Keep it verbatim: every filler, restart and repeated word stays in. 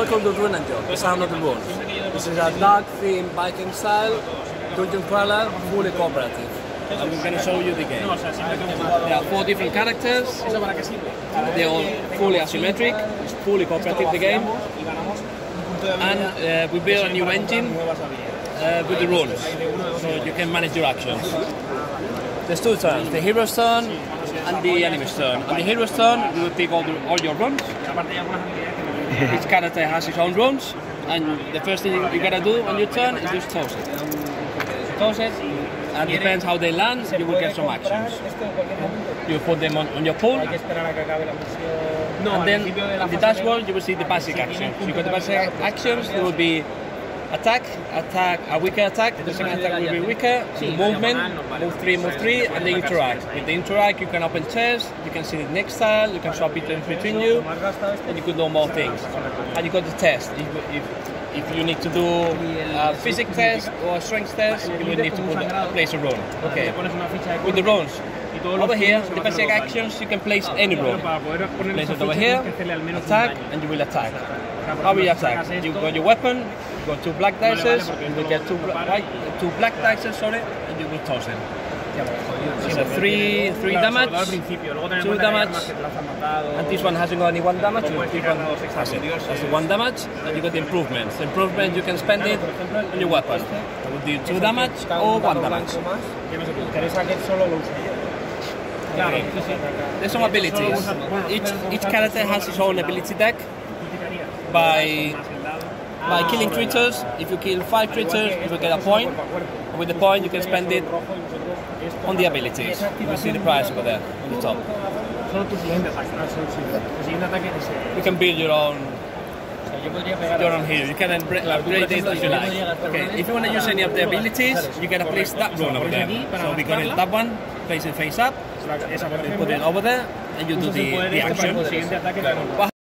Welcome to Runaljod, the sound of the runes. This is a dark theme Viking style, dungeon crawler, fully cooperative. I'm going to show you the game. There are four different characters, they're all fully asymmetric, it's fully cooperative the game. And uh, we built a new engine uh, with the runes, so you can manage your actions. There's two turns, the hero's turn and the enemy's turn. On the hero's turn, you will pick all, the, all your runes. Each character has his own runes, and the first thing you gotta do on your turn is just toss it. Toss it, and depends how they land, you will get some actions. You put them on, on your pool, and then in the dashboard you will see the basic actions. So you got the basic actions, there will be attack, attack, a weaker attack, the second attack will be weaker, movement, move three, move three, and then interact. With the interact you can open chests, you can see the next style, you can swap it between you, and you could do more things. And you got the test. If, if, if you need to do a physics test or a strength test, you will need to put, uh, place a rune. Okay. With the runes, over here, the basic actions, you can place any rune. Place it over here, attack, and you will attack. How will you attack? You got your weapon, you got two black dices, you will get two, white, two black dices, sorry, and you will toss them. So three, three damage, two damage, and this one hasn't got any one damage, so this one has it. That's the one damage, and you got the improvements. The improvement, you can spend it on your weapon. It will do two damage or one damage. Okay. There's some abilities. Each, each character has his own ability deck. By, by killing creatures, if you kill five creatures, you will get a point. And with the point, you can spend it on the abilities. You will see the price over there on the top. You can build your own, your own hero. You can upgrade it as you like. Okay, if you want to use any of the abilities, you gotta place that rune over there. So we're gonna that one, place it face up, put it over there, and you do the, the action.